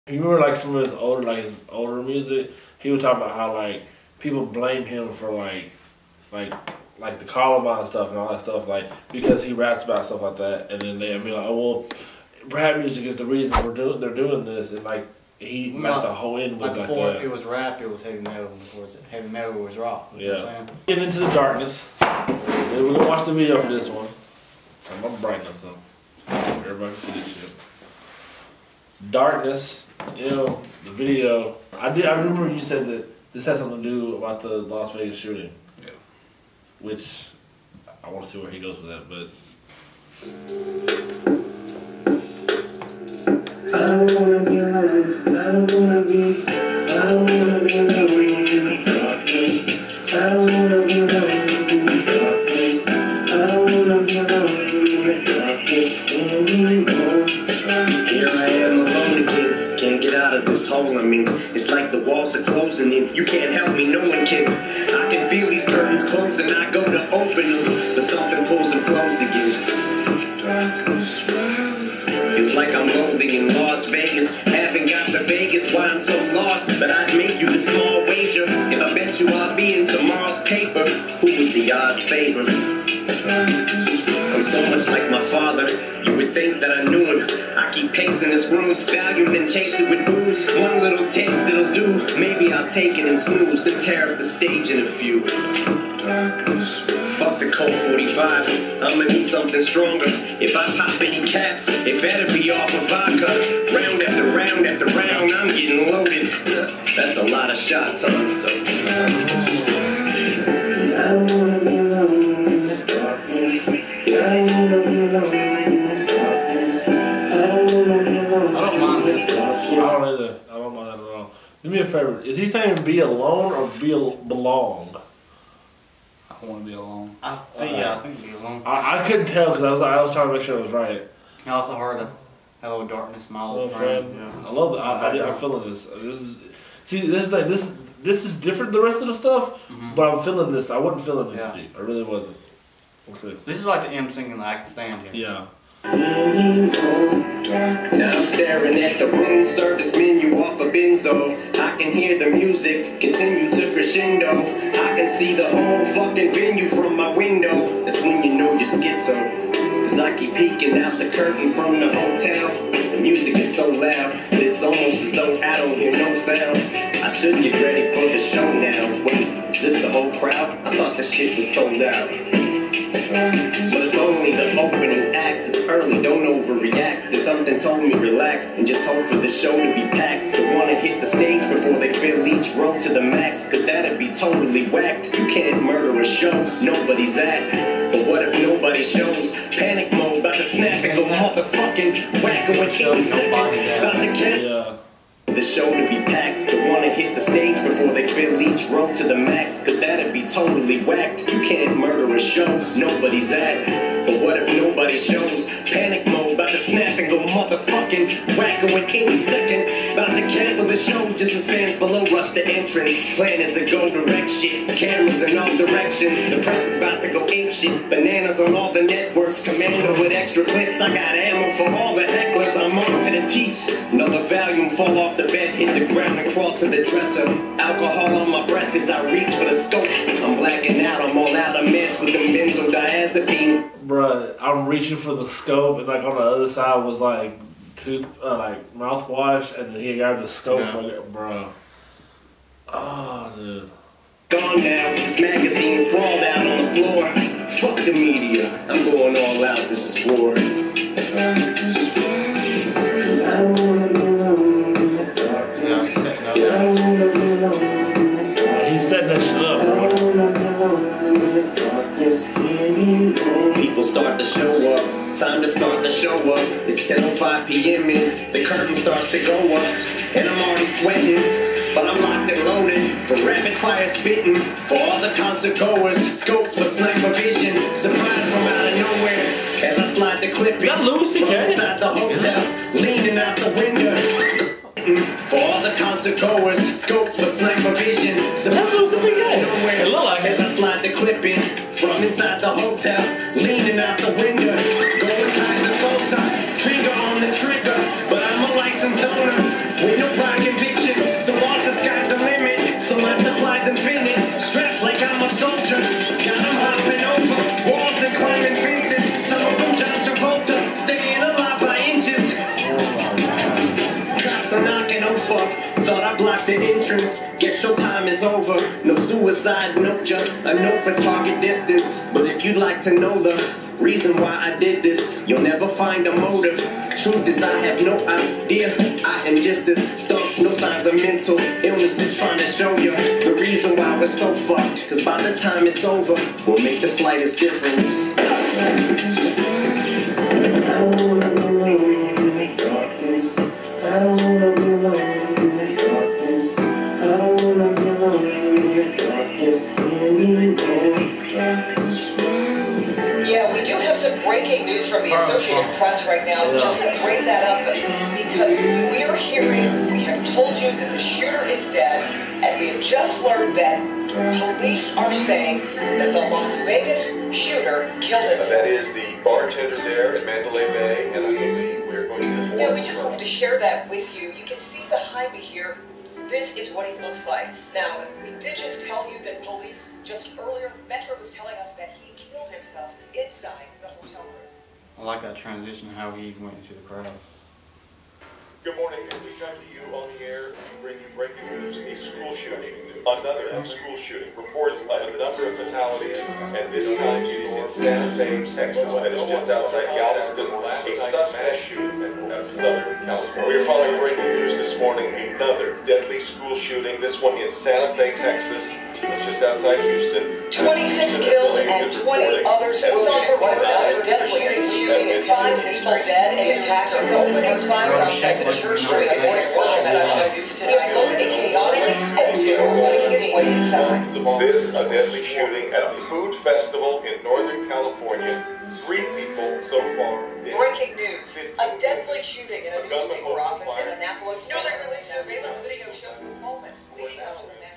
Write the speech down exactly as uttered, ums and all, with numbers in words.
You remember like some of his older, like his older music? He would talk about how like people blame him for like, like, like the Columbine stuff and all that stuff, like because he raps about stuff like that, and then they be like, oh well, rap music is the reason we're doing they're doing this, and like he well, like the whole end was like like before that. It was rap, it was heavy metal. Before it heavy metal was rock. You yeah. know what I'm saying? Get into the darkness. We're gonna watch the video for this one. I'm gonna brighten this up. Everybody can see this shit. It's darkness. It's ill. The video. I did. I remember you said that this has something to do about the Las Vegas shooting. Yeah. Which I want to see where he goes with that, but. I don't wanna be alone. I don't wanna be. I don't wanna be alone in the darkness. I don't wanna be alone in the darkness. I don't wanna be alone in the darkness anymore. Here I am alone again. Can't get out of this hole I'm in. It's like the walls are closing in. You can't help me, no one can. I can feel these curtains closing. I go to open them, but something pulls them closed again. Darkness world. Feels like I'm loathing in Las Vegas. Haven't got the Vegas why I'm so lost. But I'd make you the small wager if I bet you I'll be in tomorrow's paper. Who would the odds favor? I'm so much like my father. You would think that I knew him. I keep pacing his room, valued and chase it with booze. One little taste it'll do. Maybe I'll take it and snooze. Then tear up the stage in a few. Fuck the Colt forty-five. I'ma need something stronger. If I pop any caps, it better be off of vodka. Round after round after round, I'm getting loaded. That's a lot of shots, huh? I don't wanna be alone in the darkness. I don't wanna be alone in the darkness. I don't wanna be alone. I don't mind this. I don't either. I don't mind that at all. Do me a favor. Is he saying be alone or be al belong? I want to be alone. I think, yeah, I think be alone. I, I couldn't tell because I was I was trying to make sure it was right. I also heard a hello darkness, my old Hello, friend. friend. I love that. I, I, I'm feeling this. This is see. This is like this. is This is different than the rest of the stuff, mm-hmm. but I'm feeling this. I wasn't feeling this yeah. deep. I really wasn't. We'll see. This is like the M singing the I Can Stand Here. Yeah. Now I'm staring at the room service menu off a benzo. I can hear the music continue to crescendo. I can see the whole fucking venue from my window. That's when you know you're schizo. Cause I keep peeking out the curtain from the hotel. The music is so loud, but it's almost as though I don't hear no sound. I should get ready for the show now. Wait, is this the whole crowd? I thought the shit was sold out. But it's only the opening act. It's early, don't overreact. There's something told me relax and just hope for the show to be packed. Don't wanna hit the stage before they fill each row to the max, cause that'd be totally whacked. You can't murder a show nobody's at. But what if nobody shows? Panic mode, about to snap and go motherfucking wacko in any second. About to catch. Yeah. The show to be packed. Don't wanna hit the stage before they fill each row to the max, cause that'd be totally whacked. You can't murder a show nobody's at. But what if nobody shows? Panic mode, about to snap and go motherfucking wacko in any second. About to cancel the show just as fans below rush the entrance. Plan is to go direct shit, cameras in all directions. The press is about to go ape shit, bananas on all the networks. Commando with extra clips, I got ammo for all the hecklers. I'm on to the teeth. Another volume fall off the bed, hit the ground and crawl to the dresser. Alcohol on my breath as I reach for the scope. I'm blacking out, I'm all out of meds with them benzodiazepines. Bruh, I'm reaching for the scope, and like on the other side was like tooth, uh, like mouthwash, and then he grabbed the scope yeah. for it, bruh. Oh, dude. Gone now, just magazines sprawled out on the floor. Fuck the media, I'm going all out, this is war. I don't wanna be alone in the darkness. I don't wanna be alone in the darkness. He's setting that shit up, bro. I don't wanna be alone in the darkness anymore. People start to show up. Time to start the show up. It's ten oh five p m and the curtain starts to go up. And I'm already sweating, but I'm locked and loaded for rapid fire spitting. For all the concert goers, scopes for sniper vision. Surprise from out of nowhere as I slide the clip in. Is that Louis C K? From inside the hotel, leaning out the window. For all the concert goers, scopes for sniper vision. Surprise from out of nowhere like as I slide the clip in. From inside the hotel, leaning out the window. Going Kaiser Sosa, finger on the trigger, but I'm a licensed owner. With fuck. Thought I blocked the entrance. Guess your time is over. No suicide note, just a note for target distance. But if you'd like to know the reason why I did this, you'll never find a motive. Truth is I have no idea. I am just as stuck, no signs of mental illness. Just trying to show you the reason why we're so fucked. Cause by the time it's over, we'll make the slightest difference. I don't wanna be alone in the darkness. I don't wanna be alone in the darkness. I don't wanna be alone in the darkness anymore. Yeah, we do have some breaking news from the Associated Press right now. We're just going to break that up because we are hearing, we have told you that the shooter is dead, and we have just learned that police are saying that the Las Vegas shooter killed himself. That is the bartender there at Mandalay Bay, and I believe we're going to get more. Yeah, we just wanted to share that with you. You can see behind me here, this is what he looks like. Now, we did just tell you that police, just earlier, Metro was telling us that he killed himself inside the hotel room. I like that transition, how he went into the crowd. Good morning. As we come to you on the air, we bring you breaking news: a school shooting. Another school shooting. Reports of a number of fatalities, and this time it is in Santa Fe, Texas. That is just outside Galveston. A suspect shooting in Southern California. We are following breaking news this morning: another deadly school shooting. This one in Santa Fe, Texas. It's just outside Houston. twenty-six killed and twenty others wounded. Another deadly shooting in Five people dead in attacks on opening fire outside the church during a worship session. He unloaded a chaotic atmosphere, making his way inside. This, a deadly shooting at a food festival in Northern California. Three people so far dead. Breaking news. A deadly shooting in a newspaper office in Annapolis. Newly released surveillance video shows the moment leading up to the